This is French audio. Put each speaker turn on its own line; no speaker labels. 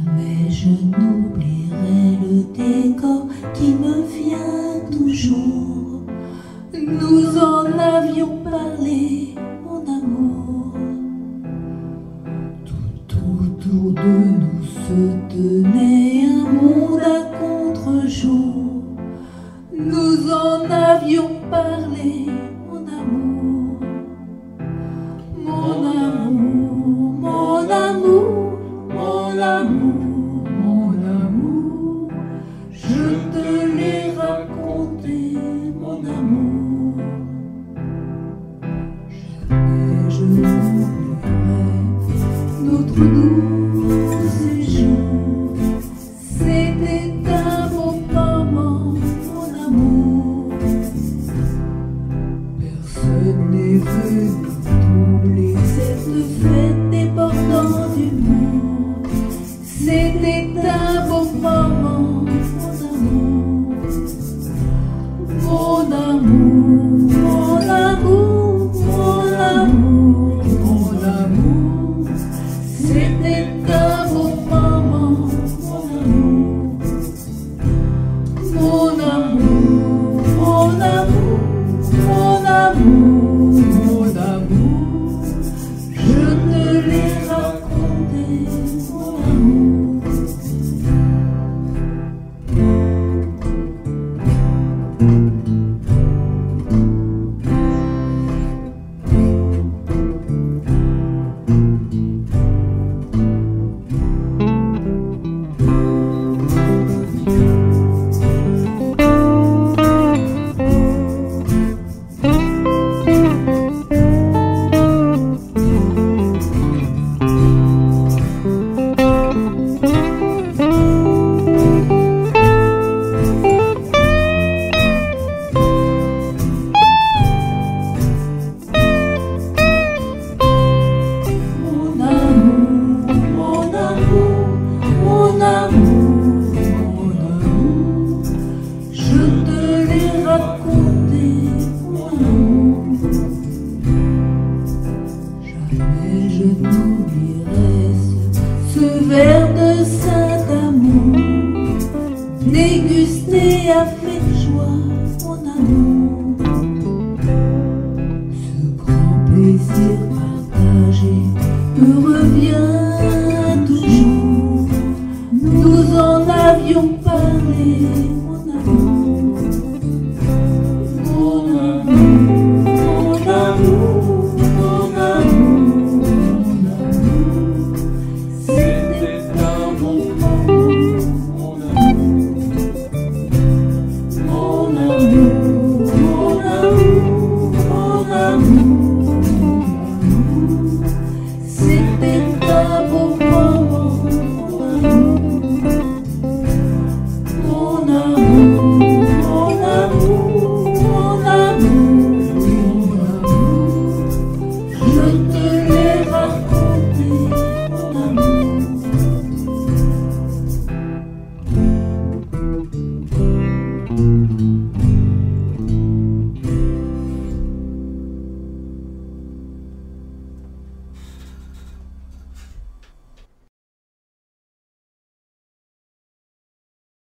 Jamais je n'oublierai le décor qui me vient toujours. Nous en avions parlé, mon amour. Tout autour de nous se tenait un monde à contre-jour. Nous en avions parlé, mon amour. Mon amour, mon amour, mon amour, mon amour. Je te l'ai raconté, mon amour. Jamais je n'oublierai notre doux séjour. C'était un beau moment, mon amour. Personne n'est venu troubler cette fête débordant d'humour. C'était un beau moment, mon amour. Mon amour, mon amour, mon amour, mon amour. C'était un beau moment, mon amour. Mon amour, mon amour, mon amour, mon amour. Je te l'ai raconté, mon amour. Jamais je n'oublierai ce verre de Saint-Amour, dégusté avec joie, mon amour. Ce grand plaisir partagé me revient toujours. Nous en avions parlé,